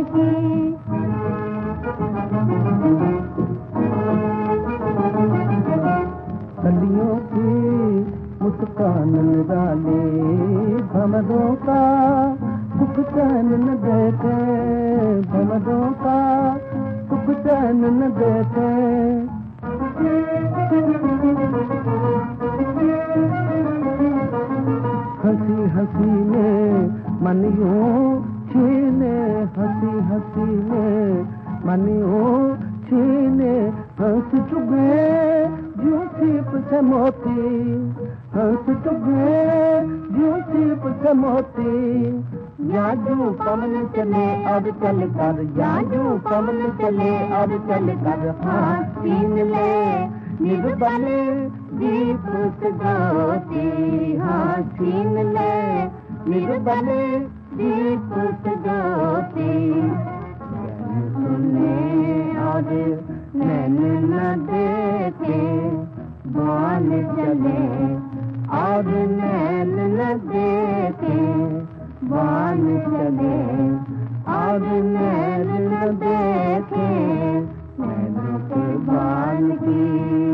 की। कलियों की मुस्कान निराले भमरों का सुख चैन न देते, भमरों का सुख चैन न देते। हंसी हंसी में मन यूं छीने, हंसी हंसी में मन यूं छीने, हंस चुभे यूं सीप से मोती, हंस चुभे यूं सीप से मोती। या जो पवन चले और चल कर, या जो पवन चले और चल कर, हाथ छीन ले निर्बल दीप सजाती, हाथ छीन ले निर्बल दीप सजाती। सुने और नैन न देखे, बाल चले और नैन न देखे, बाल चले और नैन न देखे। नैन के बाल की